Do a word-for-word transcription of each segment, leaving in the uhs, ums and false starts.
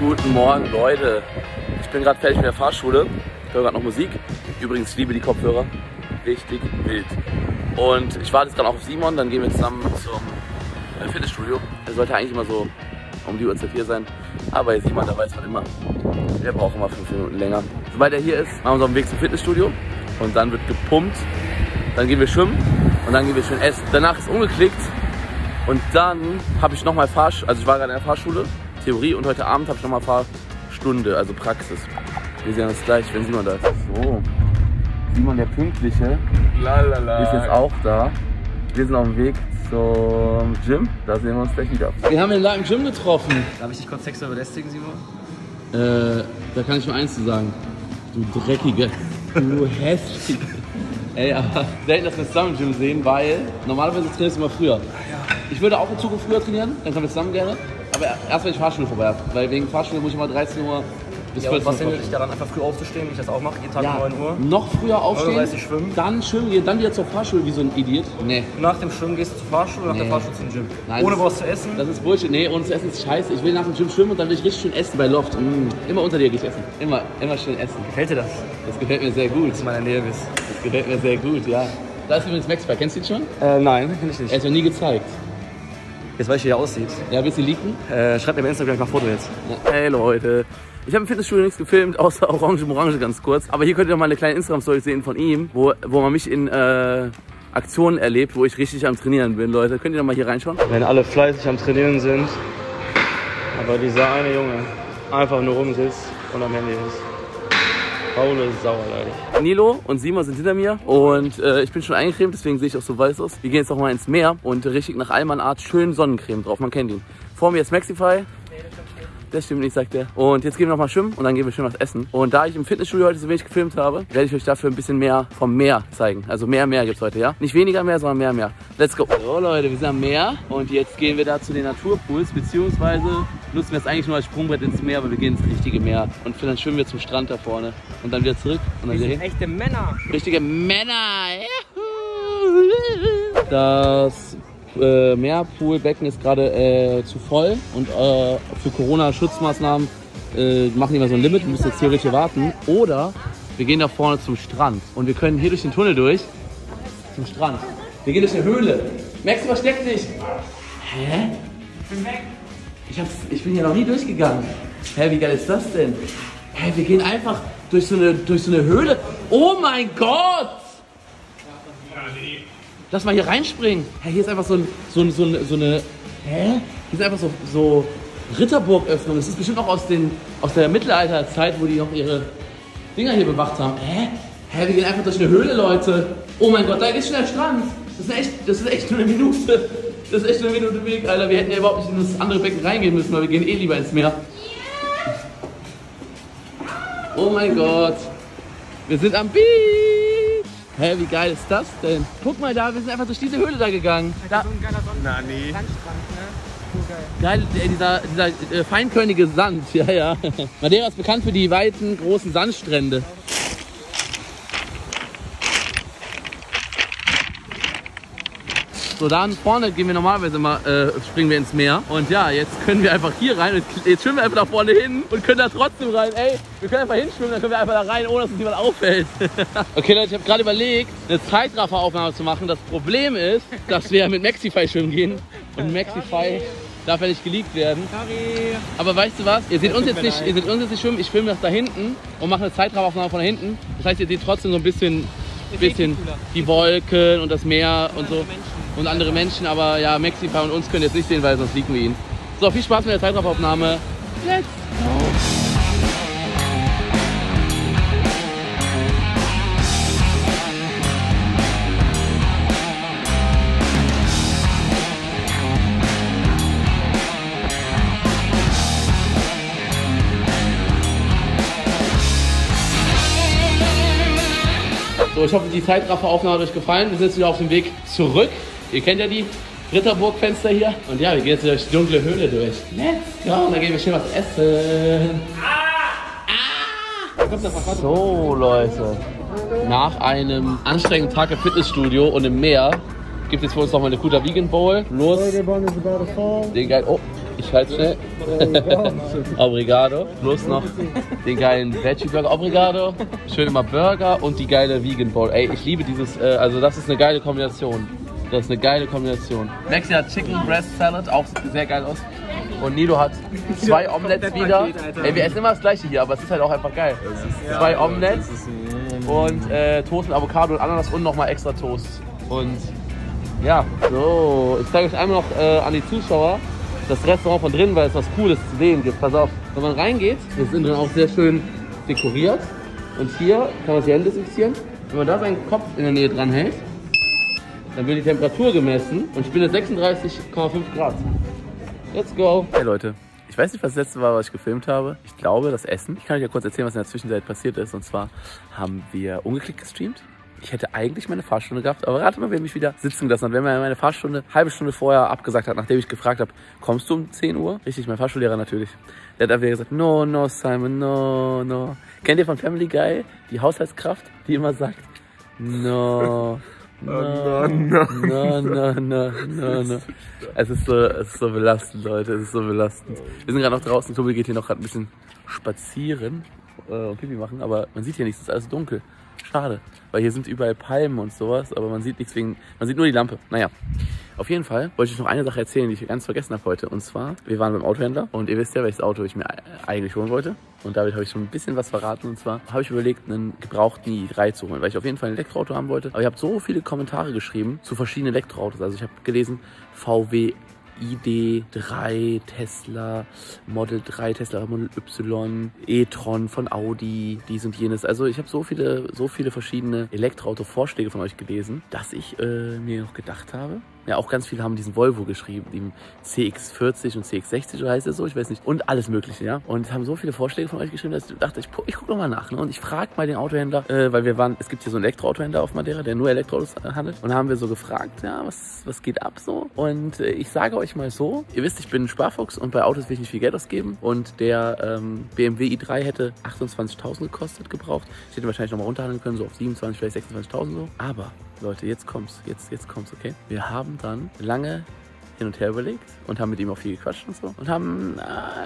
Guten Morgen, Leute. Ich bin gerade fertig mit der Fahrschule. Ich höre gerade noch Musik. Übrigens, ich liebe die Kopfhörer. Richtig wild. Und ich warte jetzt gerade auch auf Simon. Dann gehen wir zusammen zum Fitnessstudio. Er sollte eigentlich immer so um die Uhrzeit hier sein. Aber Simon, da weiß man immer, der braucht immer fünf Minuten länger. Sobald er hier ist, machen wir uns auf den Weg zum Fitnessstudio. Und dann wird gepumpt. Dann gehen wir schwimmen. Und dann gehen wir schön essen. Danach ist umgeklickt. Und dann habe ich nochmal Fahrschule. Also ich war gerade in der Fahrschule. Theorie. Und heute Abend habe ich nochmal Fahrstunde. Also Praxis. Wir sehen uns gleich, wenn Simon da ist. So. Simon, der Pünktliche, Lalala. Ist jetzt auch da. Wir sind auf dem Weg zum Gym. Da sehen wir uns gleich wieder. Wir haben ihn da im Gym getroffen. Darf ich dich kurz sexuell belästigen, Simon? Äh, da kann ich nur eins zu sagen. Du Dreckige. Du Hässliche. Ey, aber selten, dass wir zusammen im Gym sehen, weil normalerweise trainierst du immer früher. Ich würde auch in Zukunft früher trainieren, dann können wir zusammen gerne. Aber erst wenn ich Fahrschule vorbei habe. Weil wegen Fahrschule muss ich immer dreizehn Uhr bis ja, vierzehn Uhr. Was hindert dich daran, einfach früh aufzustehen, wenn ich das auch mache, jeden Tag ja, um neun Uhr? Noch früher aufstehen, neun Uhr dreißig schwimmen. Dann schwimmen gehen, dann wieder zur Fahrschule wie so ein Idiot. Nee. Nach dem Schwimmen gehst du zur Fahrschule, nach nee. der Fahrschule zum Gym. Nein, ohne das, was zu essen? Das ist Bullshit. Nee, ohne zu essen ist scheiße. Ich will nach dem Gym schwimmen und dann will ich richtig schön essen bei Loft. Mm. Immer unter dir gehe ich essen. Immer, immer schön essen. Gefällt dir das? Das gefällt mir sehr gut. Dass du in meiner Nähe bist. Das gefällt mir sehr gut, ja. Da ist übrigens Maxfire. Kennst du ihn schon? Äh, nein, kenn ich nicht. Er ist noch nie gezeigt. Jetzt weiß ich, wie er aussieht. Ja, willst du leaken? Äh, schreib mir bei Instagram mal ein Foto jetzt. Ja. Hey Leute. Ich habe im Fitnessstudio nichts gefilmt, außer Orange im Orange ganz kurz. Aber hier könnt ihr noch mal eine kleine Instagram-Story sehen von ihm, wo, wo man mich in äh, Aktionen erlebt, wo ich richtig am Trainieren bin, Leute. Könnt ihr noch mal hier reinschauen? Wenn alle fleißig am Trainieren sind, aber dieser eine Junge einfach nur rumsitzt und am Handy ist. Faule Sauer, leider. Nilo und Simon sind hinter mir und äh, ich bin schon eingecremt, deswegen sehe ich auch so weiß aus. Wir gehen jetzt noch mal ins Meer und richtig nach Allmann-Art schön Sonnencreme drauf, man kennt ihn. Vor mir ist Maxify. Das stimmt nicht, sagt er. Und jetzt gehen wir noch mal schwimmen und dann gehen wir schön was essen. Und da ich im Fitnessstudio heute so wenig gefilmt habe, werde ich euch dafür ein bisschen mehr vom Meer zeigen. Also mehr Meer gibt es heute, ja? Nicht weniger Meer, sondern mehr Meer. Let's go. So Leute, wir sind am Meer und jetzt gehen wir da zu den Naturpools, beziehungsweise nutzen wir es eigentlich nur als Sprungbrett ins Meer, aber wir gehen ins richtige Meer. Und dann schwimmen wir zum Strand da vorne und dann wieder zurück. Und dann wir wieder sind echte Männer. Richtige Männer. Das Äh, Meerpoolbecken ist gerade äh, zu voll und äh, für Corona-Schutzmaßnahmen äh, machen die mal so ein Limit, wir müssen jetzt theoretisch warten. Oder wir gehen da vorne zum Strand und wir können hier durch den Tunnel durch zum Strand. Wir gehen durch eine Höhle. Max, versteck dich! Hä? Ich bin weg. Ich, hab's, ich bin hier noch nie durchgegangen. Hä, wie geil ist das denn? Hä, wir gehen einfach durch so eine, durch so eine Höhle. Oh mein Gott! Lass mal hier reinspringen. Hä, hier ist einfach so, ein, so, ein, so, eine, so eine. Hä? Hier ist einfach so, so Ritterburgöffnung. Das ist bestimmt auch aus, den, aus der Mittelalterzeit, wo die noch ihre Dinger hier bewacht haben. Hä? Hä, wir gehen einfach durch eine Höhle, Leute. Oh mein Gott, da ist schon der Strand. Das ist echt, das ist echt nur eine Minute. Das ist echt nur eine Minute Weg, Alter. Wir hätten ja überhaupt nicht in das andere Becken reingehen müssen, weil wir gehen eh lieber ins Meer. Oh mein Gott. Wir sind am Beach. Hä, wie geil ist das denn? Guck mal da, wir sind einfach durch diese Höhle da gegangen. Da. So ein geiler Sonnen- Na, nee. Sandstrand, ne? Cool, geil. Geil, äh, dieser, dieser äh, feinkörnige Sand, ja, ja. Madeira ist bekannt für die weiten, großen Sandstrände. So, da vorne gehen wir normalerweise mal, äh, springen wir ins Meer. Und ja, jetzt können wir einfach hier rein. Und jetzt schwimmen wir einfach da vorne hin und können da trotzdem rein. Ey, wir können einfach hinschwimmen, dann können wir einfach da rein, ohne dass uns jemand auffällt. Okay Leute, ich habe gerade überlegt, eine Zeitrafferaufnahme zu machen. Das Problem ist, dass wir mit Maxify schwimmen gehen. Und Maxify darf ja nicht geleakt werden. Sorry. Aber weißt du was? Ihr seht uns jetzt nicht, ihr seht uns jetzt nicht schwimmen. Ich schwimme das da hinten und mache eine Zeitrafferaufnahme von da hinten. Das heißt, ihr seht trotzdem so ein bisschen, bisschen die Wolken und das Meer und so. Und andere Menschen, aber ja, Maxify und uns können jetzt nicht sehen, weil sonst liegen wir ihn. So, viel Spaß mit der Zeitrafferaufnahme. Let's go! So, ich hoffe, die Zeitrafferaufnahme hat euch gefallen. Wir sind jetzt wieder auf dem Weg zurück. Ihr kennt ja die Ritterburg-Fenster hier. Und ja, wir gehen jetzt durch die dunkle Höhle durch. Let's go! Und dann gehen wir schön was essen. Ah! Ah! So, Leute. Nach einem anstrengenden Tag im Fitnessstudio und im Meer gibt es für uns noch mal eine Kuta Vegan Bowl. Los. Den geil. Oh, Ich halte schnell. Obrigado. Plus noch den geilen Veggie Burger. Obrigado. Schön immer Burger und die geile Vegan Bowl. Ey, ich liebe dieses, äh, also das ist eine geile Kombination. Das ist eine geile Kombination. Maxi hat Chicken Breast Salad, auch sehr geil aus. Und Nilo hat zwei Omelettes wieder. Ey, wir essen immer das gleiche hier, aber es ist halt auch einfach geil. Zwei Omelettes und äh, Toast mit Avocado und Ananas und nochmal extra Toast. Und ja, so, ich zeige euch einmal noch äh, an die Zuschauer das Restaurant von drinnen, weil es was Cooles zu sehen gibt. Pass auf, wenn man reingeht, das ist innen drin auch sehr schön dekoriert. Und hier kann man sich Hände desinfizieren. Wenn man da seinen Kopf in der Nähe dran hält, dann wird die Temperatur gemessen und ich bin jetzt sechsunddreißig Komma fünf Grad. Let's go! Hey Leute, ich weiß nicht, was das letzte war, was ich gefilmt habe. Ich glaube, das Essen. Ich kann euch ja kurz erzählen, was in der Zwischenzeit passiert ist. Und zwar haben wir ungeklickt gestreamt. Ich hätte eigentlich meine Fahrstunde gehabt, aber rate mal, wer mich wieder sitzen gelassen hat. Wenn mir meine Fahrstunde eine halbe Stunde vorher abgesagt hat, nachdem ich gefragt habe, kommst du um zehn Uhr? Richtig, mein Fahrschullehrer natürlich. Der hat dann wieder gesagt, no, no, Simon, no, no. Kennt ihr von Family Guy die Haushaltskraft, die immer sagt, no, no, no, no, no, no, no, no. Es ist so, es ist so belastend, Leute, es ist so belastend. Wir sind gerade noch draußen, Tobi geht hier noch gerade ein bisschen spazieren äh, und Pipi machen, aber man sieht hier nichts, es ist alles dunkel. Schade, weil hier sind überall Palmen und sowas, aber man sieht nichts wegen, man sieht nur die Lampe. Naja, auf jeden Fall wollte ich noch eine Sache erzählen, die ich ganz vergessen habe heute. Und zwar, wir waren beim Autohändler und ihr wisst ja, welches Auto ich mir eigentlich holen wollte. Und damit habe ich schon ein bisschen was verraten. Und zwar habe ich überlegt, einen gebrauchten i drei zu holen, weil ich auf jeden Fall ein Elektroauto haben wollte. Aber ich habe so viele Kommentare geschrieben zu verschiedenen Elektroautos. Also ich habe gelesen, V W I D drei, Tesla, Model drei, Tesla Model Y, e-tron von Audi, dies und jenes. Also ich habe so viele, so viele verschiedene Elektroauto-Vorschläge von euch gelesen, dass ich äh, mir noch gedacht habe, ja, auch ganz viele haben diesen Volvo geschrieben, den C X vierzig und C X sechzig, so heißt es so, ich weiß nicht. Und alles mögliche, ja. Und haben so viele Vorschläge von euch geschrieben, dass ich dachte, ich, ich gucke nochmal nach. Ne? Und ich frage mal den Autohändler, äh, weil wir waren, es gibt hier so einen Elektroautohändler auf Madeira, der nur Elektroautos handelt. Und da haben wir so gefragt, ja, was, was geht ab so? Und äh, ich sage euch mal so, ihr wisst, ich bin ein Sparfuchs und bei Autos will ich nicht viel Geld ausgeben. Und der ähm, B M W i drei hätte achtundzwanzigtausend gekostet, gebraucht. Ich hätte wahrscheinlich nochmal runterhandeln können, so auf siebenundzwanzig, vielleicht sechsundzwanzigtausend so. Aber Leute, jetzt kommt's, jetzt, jetzt kommt's, okay? Wir haben dann lange hin und her überlegt und haben mit ihm auch viel gequatscht und so und haben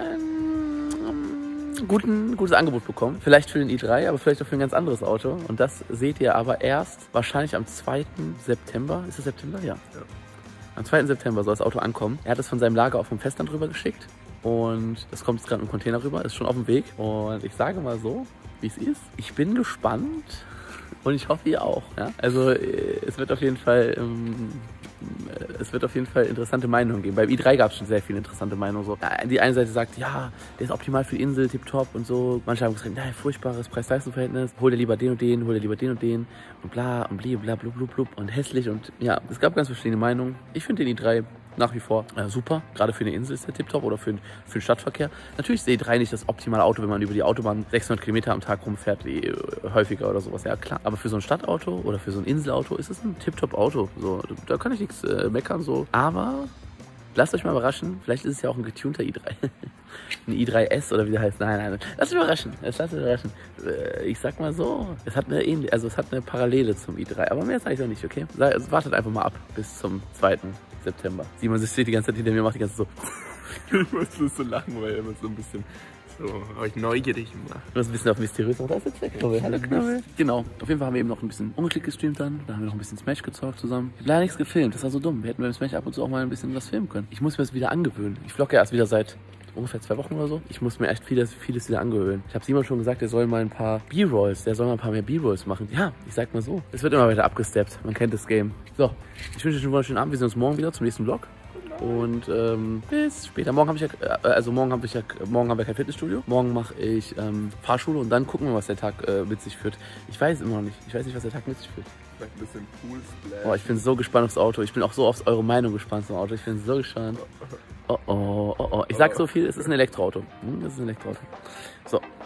ein guten, gutes Angebot bekommen. Vielleicht für den i drei, aber vielleicht auch für ein ganz anderes Auto. Und das seht ihr aber erst wahrscheinlich am zweiten September. Ist es September? Ja. ja. Am zweiten September soll das Auto ankommen. Er hat es von seinem Lager auch vom Festland rüber geschickt. Und das kommt jetzt gerade im Container rüber, ist schon auf dem Weg. Und ich sage mal so, wie es ist. Ich bin gespannt. Und ich hoffe, ihr auch. Ja? Also es wird auf jeden Fall, ähm, es wird auf jeden Fall interessante Meinungen geben. Beim i drei gab es schon sehr viele interessante Meinungen. So. Die eine Seite sagt, ja, der ist optimal für die Insel, tipptopp und so. Manche haben gesagt, nein, furchtbares Preis-Leistungs-Verhältnis. Hol dir lieber den und den, hol dir lieber den und den und bla und bla bla blub blub blub und hässlich. Und ja, es gab ganz verschiedene Meinungen. Ich finde den i drei nach wie vor äh, super. Gerade für eine Insel ist der tipptopp oder für, für den Stadtverkehr. Natürlich ist der i drei nicht das optimale Auto, wenn man über die Autobahn sechshundert Kilometer am Tag rumfährt, wie äh, häufiger oder sowas. Ja, klar. Aber für so ein Stadtauto oder für so ein Inselauto ist es ein tipptopp Auto. So, da kann ich nichts äh, meckern. So. Aber lasst euch mal überraschen. Vielleicht ist es ja auch ein getunter i drei. Ein i drei S oder wie der heißt. Nein, nein, nein. Lasst euch überraschen. Lasst euch überraschen. Äh, ich sag mal so, es hat eine ähnliche, also es hat eine Parallele zum i drei. Aber mehr sage ich noch nicht, okay? Also wartet einfach mal ab bis zum zweiten September. Simon steht die ganze Zeit hinter mir, macht die ganze Zeit so. Ich muss das so lachen, weil er immer so ein bisschen so euch neugierig macht. Du hast ein bisschen auf mysteriös, aber da ist jetzt der Knabbel. Hallo Knabbel. Genau. Auf jeden Fall haben wir eben noch ein bisschen ungeklickt gestreamt dann. Da haben wir noch ein bisschen Smash gezockt zusammen. Ich habe leider nichts gefilmt, das war so dumm. Wir hätten beim Smash ab und zu auch mal ein bisschen was filmen können. Ich muss mir das wieder angewöhnen. Ich vlogge ja erst wieder seit ungefähr zwei Wochen oder so. Ich muss mir echt vieles, vieles wieder angewöhnen. Ich habe Simon schon gesagt, der soll mal ein paar B-Rolls, der soll mal ein paar mehr B-Rolls machen. Ja, ich sag mal so. Es wird immer weiter abgesteppt. Man kennt das Game. So, ich wünsche euch einen wunderschönen Abend. Wir sehen uns morgen wieder zum nächsten Vlog. Und ähm, bis später. Morgen habe ich ja, äh, also morgen habe ich ja, morgen haben wir kein Fitnessstudio. Morgen mache ich ähm, Fahrschule und dann gucken wir, was der Tag äh, mit sich führt. Ich weiß immer noch nicht. Ich weiß nicht, was der Tag mit sich führt. Vielleicht ein bisschen Pool Splash. Oh, ich bin so gespannt aufs Auto. Ich bin auch so auf eure Meinung gespannt zum Auto. Ich bin so gespannt. Oh oh, oh oh. Ich sag so viel, es ist ein Elektroauto. Hm, es ist ein Elektroauto. So.